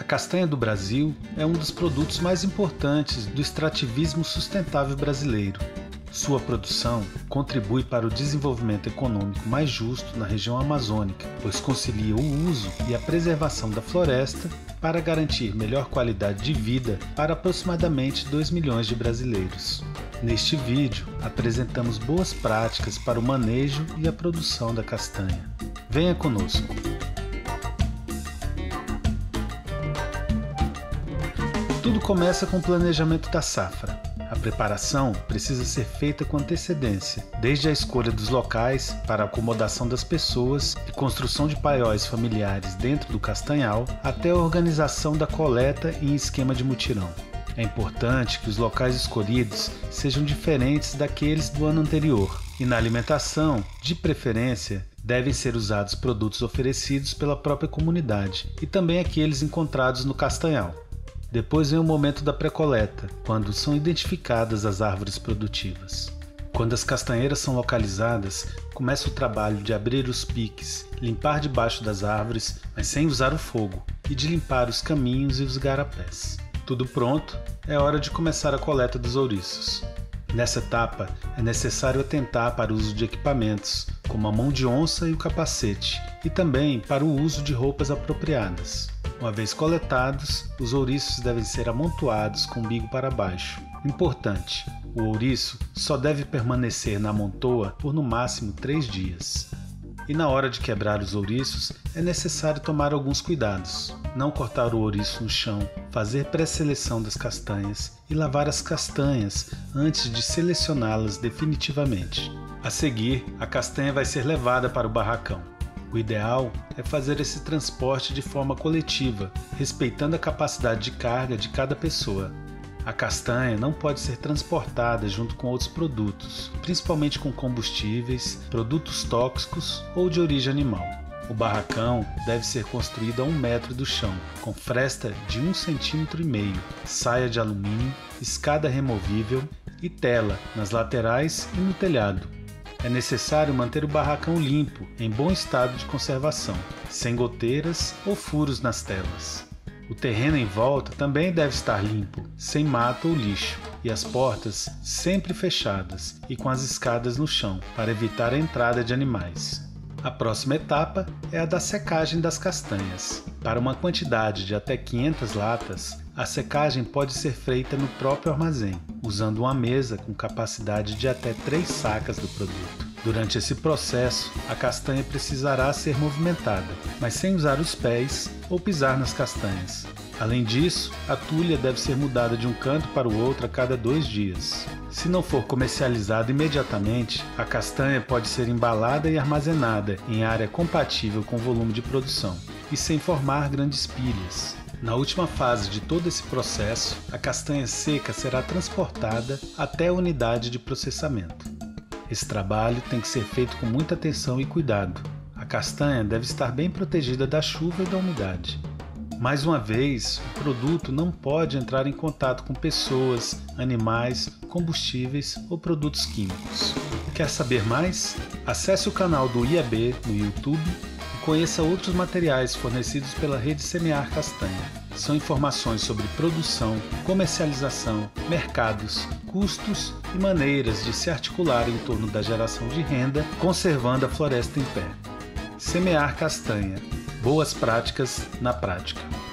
A castanha do Brasil é um dos produtos mais importantes do extrativismo sustentável brasileiro. Sua produção contribui para o desenvolvimento econômico mais justo na região amazônica, pois concilia o uso e a preservação da floresta para garantir melhor qualidade de vida para aproximadamente 2 milhões de brasileiros. Neste vídeo, apresentamos boas práticas para o manejo e a produção da castanha. Venha conosco! Tudo começa com o planejamento da safra. A preparação precisa ser feita com antecedência, desde a escolha dos locais para a acomodação das pessoas e construção de paióis familiares dentro do castanhal, até a organização da coleta em esquema de mutirão. É importante que os locais escolhidos sejam diferentes daqueles do ano anterior, e na alimentação, de preferência, devem ser usados produtos oferecidos pela própria comunidade e também aqueles encontrados no castanhal. Depois vem o momento da pré-coleta, quando são identificadas as árvores produtivas. Quando as castanheiras são localizadas, começa o trabalho de abrir os piques, limpar debaixo das árvores, mas sem usar o fogo, e de limpar os caminhos e os igarapés. Tudo pronto, é hora de começar a coleta dos ouriços. Nessa etapa, é necessário atentar para o uso de equipamentos, como a mão de onça e o capacete, e também para o uso de roupas apropriadas. Uma vez coletados, os ouriços devem ser amontoados com o umbigo para baixo. Importante: o ouriço só deve permanecer na amontoa por no máximo 3 dias. E na hora de quebrar os ouriços, é necessário tomar alguns cuidados. Não cortar o ouriço no chão, fazer pré-seleção das castanhas e lavar as castanhas antes de selecioná-las definitivamente. A seguir, a castanha vai ser levada para o barracão. O ideal é fazer esse transporte de forma coletiva, respeitando a capacidade de carga de cada pessoa. A castanha não pode ser transportada junto com outros produtos, principalmente com combustíveis, produtos tóxicos ou de origem animal. O barracão deve ser construído a 1 metro do chão, com fresta de 1,5 cm, saia de alumínio, escada removível e tela nas laterais e no telhado. É necessário manter o barracão limpo, em bom estado de conservação, sem goteiras ou furos nas telas. O terreno em volta também deve estar limpo, sem mato ou lixo, e as portas sempre fechadas e com as escadas no chão, para evitar a entrada de animais. A próxima etapa é a da secagem das castanhas. Para uma quantidade de até 500 latas, a secagem pode ser feita no próprio armazém, usando uma mesa com capacidade de até 3 sacas do produto. Durante esse processo, a castanha precisará ser movimentada, mas sem usar os pés ou pisar nas castanhas. Além disso, a tulha deve ser mudada de um canto para o outro a cada 2 dias. Se não for comercializada imediatamente, a castanha pode ser embalada e armazenada em área compatível com o volume de produção, e sem formar grandes pilhas. Na última fase de todo esse processo, a castanha seca será transportada até a unidade de processamento. Esse trabalho tem que ser feito com muita atenção e cuidado. A castanha deve estar bem protegida da chuva e da umidade. Mais uma vez, o produto não pode entrar em contato com pessoas, animais, combustíveis ou produtos químicos. Quer saber mais? Acesse o canal do IAB no YouTube e conheça outros materiais fornecidos pela Rede Semear Castanha. São informações sobre produção, comercialização, mercados, custos e maneiras de se articular em torno da geração de renda, conservando a floresta em pé. Semear Castanha. Boas práticas na prática.